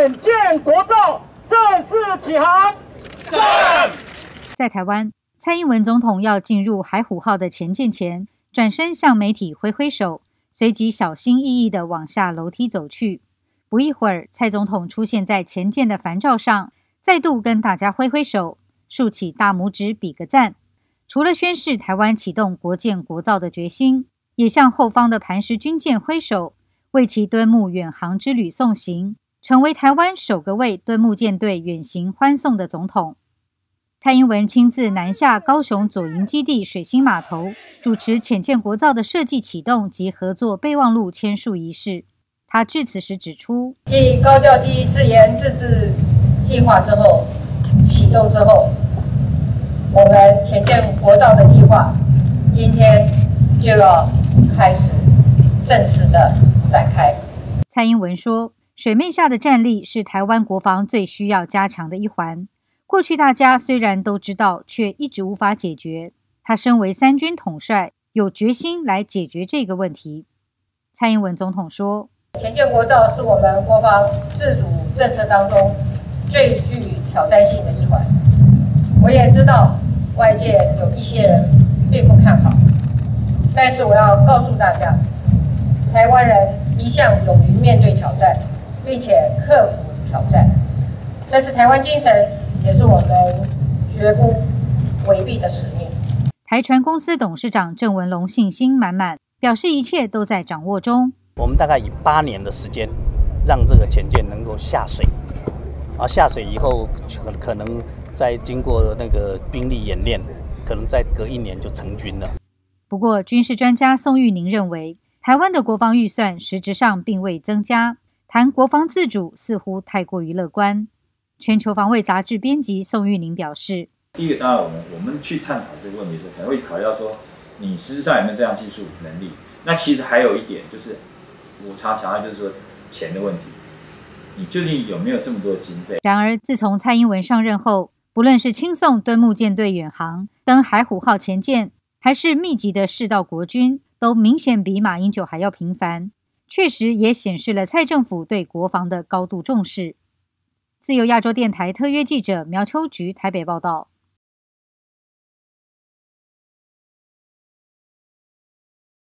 潜舰国造正式起航。 赞！ 在台湾，蔡英文总统要进入海虎号的前舰前，转身向媒体挥挥手，随即小心翼翼地往下楼梯走去。不一会儿，蔡总统出现在前舰的帆照上，再度跟大家挥挥手，竖起大拇指比个赞。除了宣示台湾启动国建国造的决心，也向后方的磐石军舰挥手，为其敦睦远航之旅送行，成为台湾首个为敦睦舰队远行欢送的总统。蔡英文亲自南下高雄左营基地水星码头，主持潜舰国造的设计启动及合作备忘录签署仪式。他致辞时指出， 继高教机自研自制计划之后，启动之后，我们潜舰国造的计划今天就要开始正式的展开。 蔡英文说，水面下的战力是台湾国防最需要加强的一环。过去大家虽然都知道，却一直无法解决。他身为三军统帅，有决心来解决这个问题。蔡英文总统说， 潜舰国造是我们国防自主政策当中最具挑战性的一环。我也知道外界有一些人并不看好，但是我要告诉大家，台湾人一向勇于面对挑战，并且克服挑战，这是台湾精神，也是我们绝不违避的使命。 台船公司董事长郑文龙信心满满，表示一切都在掌握中。 我们大概以8年的时间，让这个潜舰能够下水，而下水以后，可能再经过那个兵力演练，可能再隔1年就成军了。 不过，军事专家宋玉宁认为，台湾的国防预算实质上并未增加，谈国防自主似乎太过于乐观。全球防卫杂志编辑宋玉宁表示， 第一个，当然我们去探讨这个问题的时候，可能会考虑到说，你实质上有没有这样技术能力？那其实还有一点就是，我常强调就是说钱的问题，你究竟有没有这么多的经费？ 然而，自从蔡英文上任后，不论是亲送敦睦舰队远航、登海虎号前舰，还是密集的视到国军，都明显比马英九还要频繁，确实也显示了蔡政府对国防的高度重视。自由亚洲电台特约记者苗秋菊台北报道。